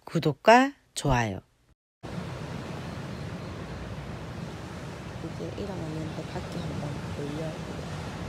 구독과 좋아요. 이제 일어났는데 밖에 한번 보려고요.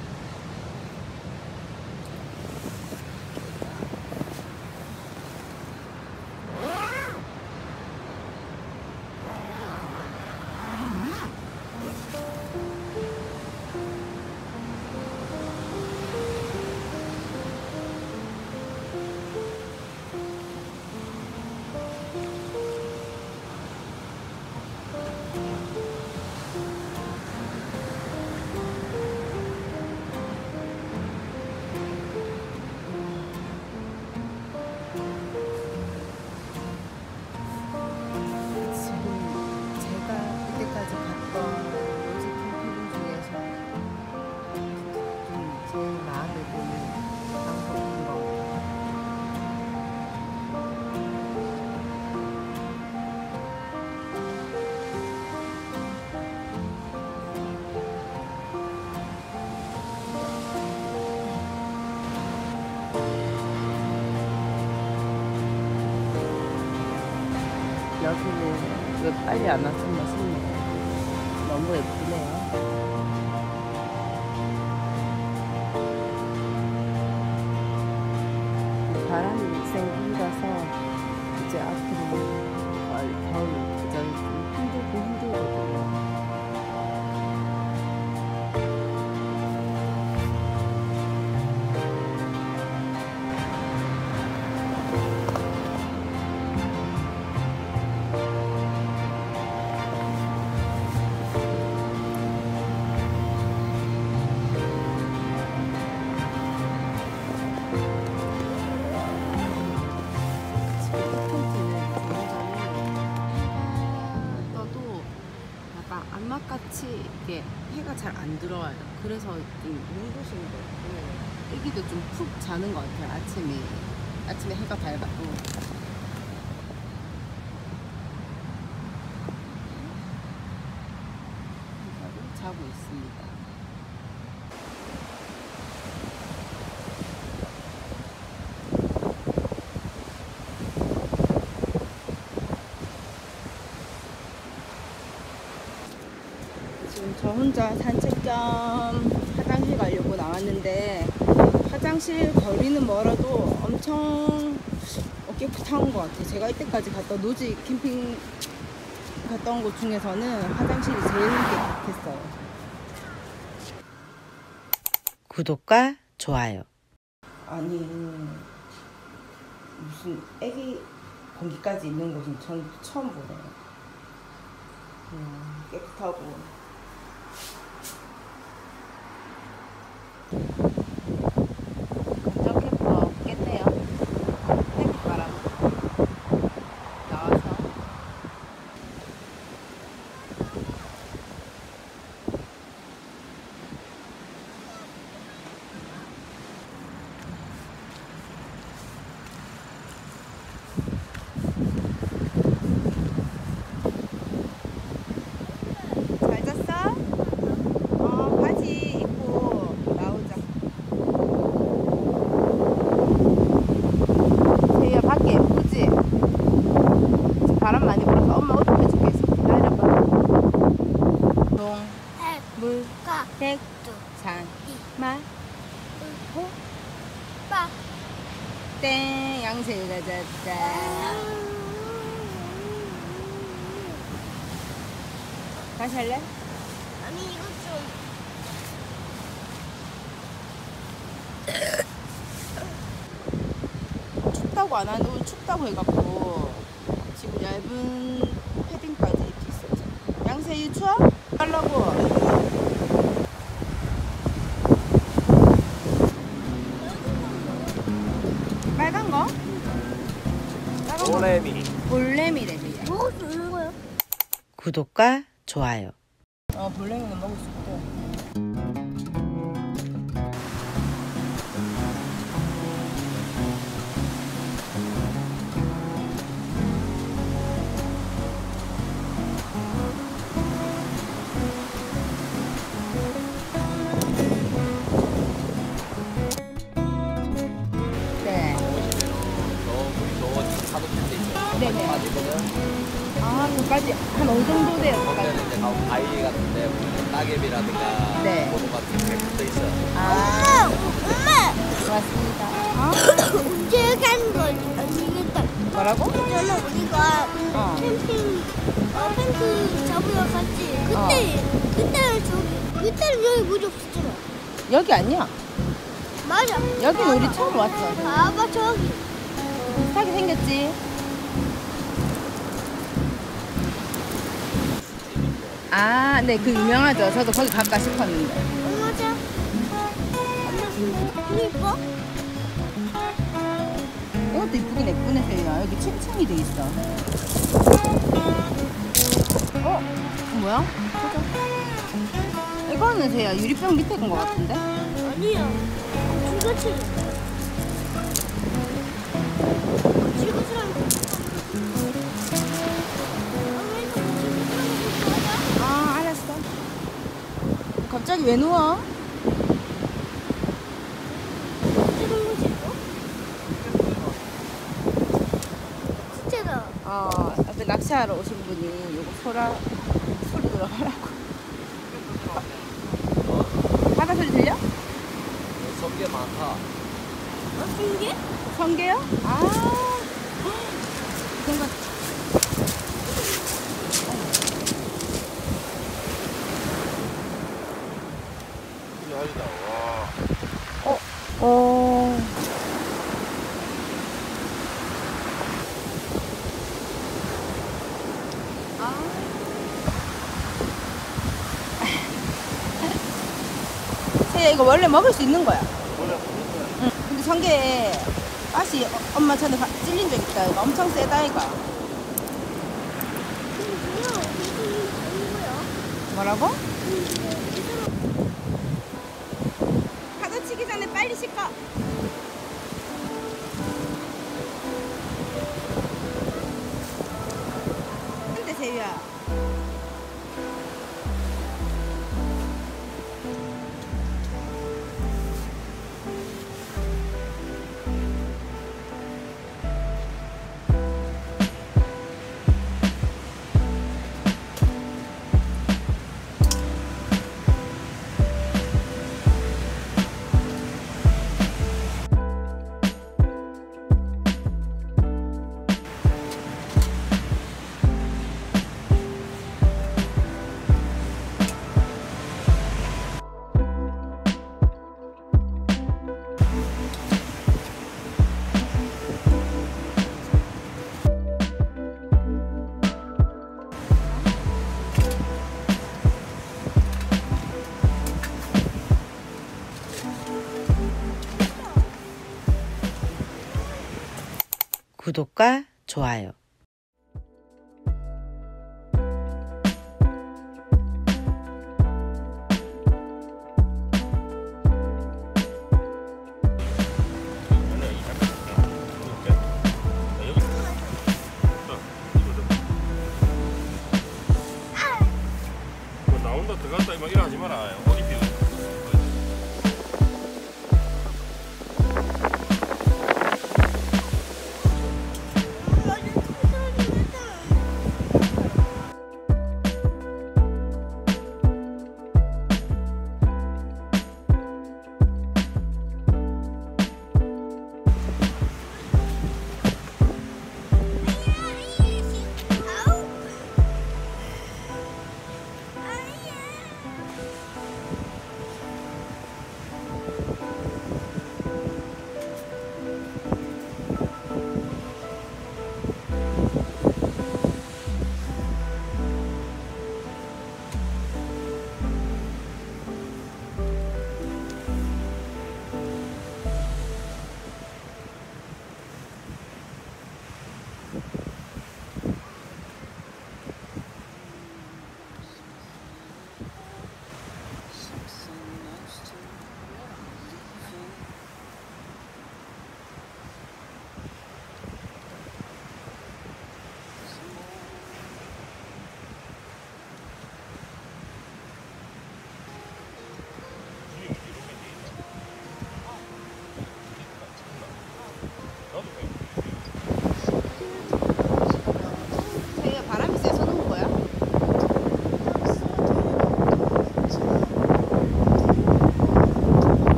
여기는 왜 빨리 안 왔었나 싶네요. 너무 예쁘네요. 바람이 생기라서 이제 앞으로 겨울 계절이 좀 힘들거든요. 암막같이 이게 해가 잘 안 들어와요. 그래서 좀 눈부신 것 같고 애기도 좀 푹 자는 것 같아요. 아침에 해가 밝아도 자고 있습니다. 지금 저 혼자 산책 겸 화장실 가려고 나왔는데 화장실 거리는 멀어도 엄청 깨끗한 것 같아요. 제가 이때까지 갔던 노지 캠핑 갔던 곳 중에서는 화장실이 제일 깨끗했어요. 구독과 좋아요. 아니 무슨 애기 공기까지 있는 곳은 전 처음 보네요. 깨끗하고 감정 캠퍼 없겠네요. 햇바람 나와서 잘 잤어? 바지 입고 나오자. 세희야 밖에 예쁘지? 지금 바람 많이 불어서 엄마 옷 입혀줄게. 기다려봐. 동, 물, 백두, 산, 말, 호, 빠, 땡. 양세희가 잤다. 다시 할래? 아니 이거 좀 춥다고 안 하는데 오늘 춥다고 해갖고 지금 얇은 패딩까지 입고 있었죠. 양세희 추워? 하려고. 빨간 거? 볼레미. 볼레미래 그게. 먹을 수 있는 거요? 구독과 좋아요. 볼레미는 먹을 수 있고. 더워, 물이 더워, 파도 핀데 있어요. 네네. 빠지고요. 아, 그까지 한 어느 정도 돼요? 그까지? 거기는 이제 바위 같은데 보면 따개비라든가 네. 고무 같은 게 붙어 있어요. 아, 엄마! 맞습니다. 아, 언제 여기 하는 거지? 아니겠다. 뭐라고? 있잖아, 우리가 어. 캠핑, 텐트 잡으러 갔지. 그때는 여기 물이 없었잖아. 여기 아니야. 맞아. 여기는 우리 처음 왔어. 봐봐, 저기. 비슷하게 생겼지? 아, 네, 그 유명하죠. 저도 거기 갈까 싶었는데. 맞아. 엄마, 물 이뻐? 이것도 이쁘긴 예쁘네, 세이야. 여기 층층이 돼 있어. 뭐야? 보자. 이거는 세이야, 유리병 밑에 건 것 같은데? 아니야. 줄거치. 줄거치랑. 아, 알았어. 갑자기 왜 누워? 진짜다. 앞에 낚시하러 오신 분이 요거 소리 들어가라고. 바다 소리 들려? 성게 많다. 어떤 게? 성게요? 아, 그런 거. 어. 세야 이거 원래 먹을 수 있는 거야. 응. 근데 성게 맛이 엄마 전에 찔린 적 있다. 이거 엄청 세다 이거. 뭐라고? 파도 치기 전에 빨리 씻어. 근데 세유야. 구독과 좋아요. 나온다 들어갔다 막 이러 하지 마라. 어디 비워.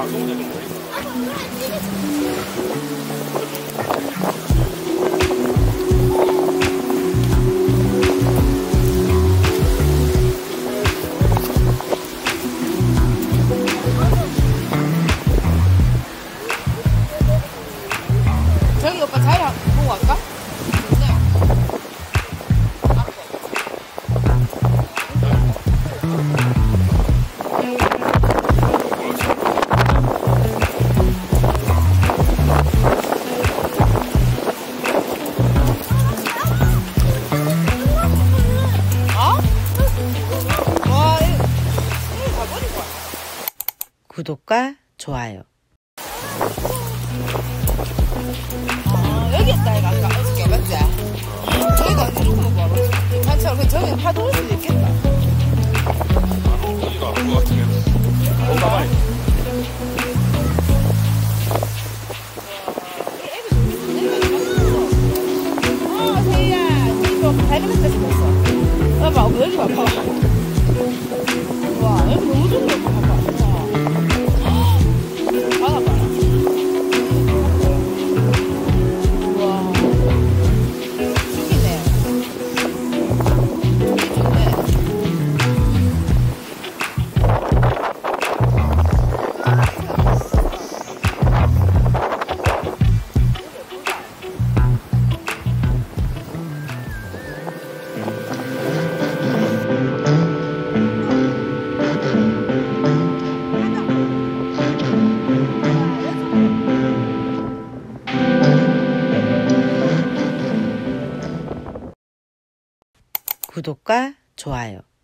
방송 되는 거니까. 아빠 그래 찍어줘. 저기 오빠 자리 보고 갈까? 좋네. 앞에. 어? 와, 이거 가버리고 와. 구독과 좋아요. 여기 있다, 이거 아까 어저께 맞지? 저기가 안 죽으면 바로 괜찮아. 저기 파도 올 수도 있겠다. 어디가 아픈 것 같으면. 올라가야 돼. 세희야, 이거 발견할 때 죽었어. 봐봐, 여기 봐봐. 와, 여기 너무 좋은 거 봐봐. 봐봐. 와, 죽이네. 좋네. 구독과 좋아요.